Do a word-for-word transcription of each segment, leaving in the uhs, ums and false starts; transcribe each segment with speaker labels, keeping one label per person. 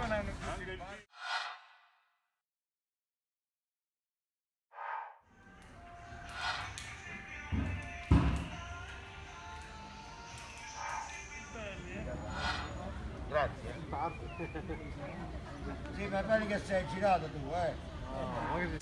Speaker 1: Grazie. Sì, ma vedi che sei girato tu, eh. Oh,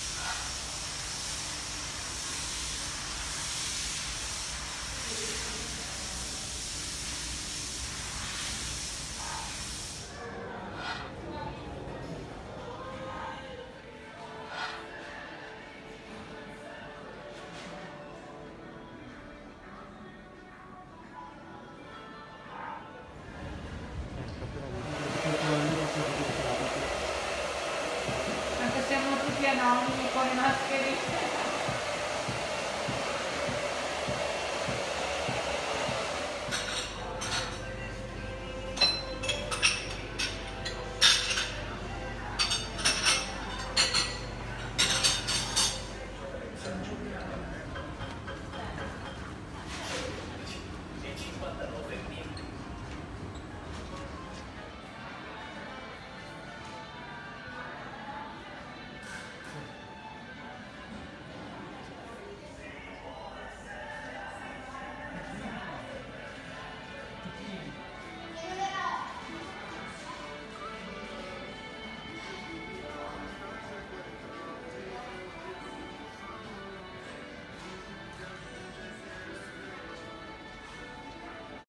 Speaker 2: Anche se siamo tutti anonimi con le maschere.